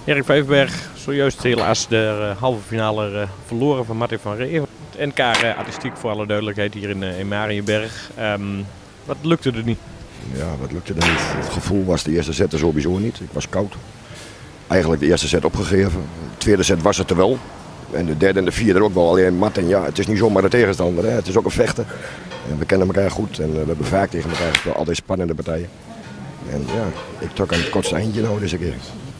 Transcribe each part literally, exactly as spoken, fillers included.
Erik Vijverberg, zojuist helaas de uh, halve finale uh, verloren van Martin van Reven. Het N K uh, artistiek voor alle duidelijkheid hier in, uh, in Mariënberg. Um, wat lukte er niet? Ja, wat lukte er niet? Het gevoel was de eerste set er sowieso niet. Ik was koud. Eigenlijk de eerste set opgegeven. De tweede set was het er wel. En de derde en de vierde ook wel. Alleen Martin, ja, het is niet zomaar de tegenstander. Hè. Het is ook een vechten. En we kennen elkaar goed en uh, we hebben vaak tegen elkaar gespeeld. Altijd spannende partijen. En ja, ik trok aan het kortste eindje nou deze keer.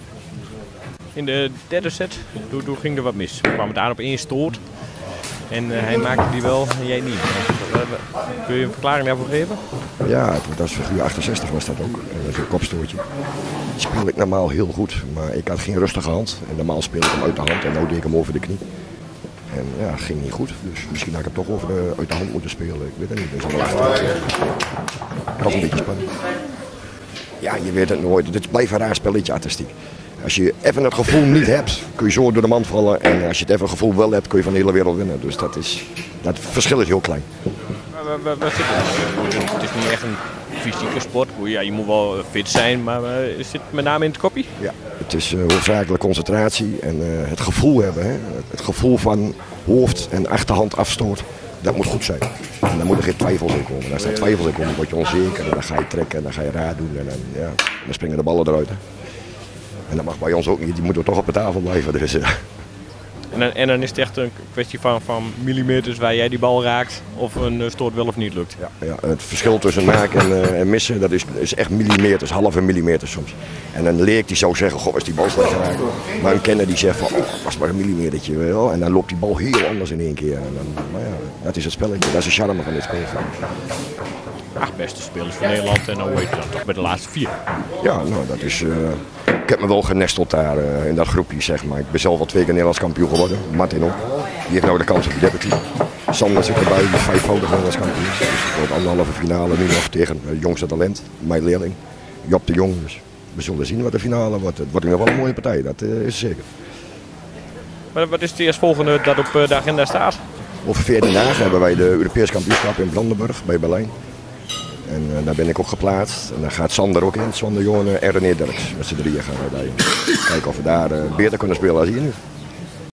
In de derde set, toen, toen ging er wat mis. We kwamen het aan op één stoot. En uh, hij maakte die wel en jij niet. Kun je een verklaring daarvoor geven? Ja, het was figuur achtenzestig was dat ook. En dat is een kopstootje. Die speel ik normaal heel goed, maar ik had geen rustige hand. En normaal speel ik hem uit de hand en nu deed ik hem over de knie. En ja, ging niet goed. Dus misschien had ik hem toch over de, uit de hand moeten spelen. Ik weet het niet. Dat is wel nog een beetje spannend. Ja, je weet het nooit. Dit blijft een raar spelletje artistiek. Als je even het gevoel niet hebt, kun je zo door de mand vallen. En als je het even het gevoel wel hebt, kun je van de hele wereld winnen. Dus dat is, dat verschil is heel klein. Waar, waar, waar zit het? Het is niet echt een fysieke sport. Ja, je moet wel fit zijn, maar uh, zit het met name in het koppie? Ja, het is uh, hoofdzakelijk concentratie en uh, het gevoel hebben. Hè? Het gevoel van hoofd en achterhand afstoot, dat moet goed zijn. En daar moeten geen twijfels in komen. Als er twijfels in komen, dan word je onzeker. En dan ga je trekken en dan ga je raar doen. En dan, ja, dan springen de ballen eruit. Hè? En dat mag bij ons ook niet, die moeten toch op de tafel blijven. Dus, uh. en, dan, en dan is het echt een kwestie van, van millimeters waar jij die bal raakt of een stoot wel of niet lukt. Ja, ja, het verschil tussen maken en, uh, en missen, dat is, is echt millimeters, halve millimeter soms. En een leek die zou zeggen, goh, is die bal slecht geraakt. Maar een kenner die zegt van, oh, was maar een millimetertje. Wel. En dan loopt die bal heel anders in één keer. En dan, maar ja, dat is het spelletje, dat is de charme van dit spel. Acht beste spelers van Nederland en dan weet je dan toch bij de laatste vier. Ja, nou dat is... Uh, ik heb me wel genesteld daar uh, in dat groepje, zeg maar. Ik ben zelf al twee keer Nederlands kampioen geworden. Martin ook. Die heeft nou de kans op de derde team. Sander zit erbij, die is vijfvoudig Nederlands kampioen. Dus ik word anderhalve finale nu nog tegen het jongste talent, mijn leerling, Job de Jong. Dus we zullen zien wat de finale wordt. Het wordt in ieder geval een mooie partij, dat uh, is zeker. Maar wat is het eerstvolgende dat op uh, de agenda staat? Over veertien dagen hebben wij de Europees kampioenschap in Brandenburg bij Berlijn. En uh, daar ben ik ook geplaatst. En dan gaat Sander ook in, Sander Jongen en René Derks. Met z'n drieën gaan wij daar. Kijken of we daar uh, beter kunnen spelen als hier nu.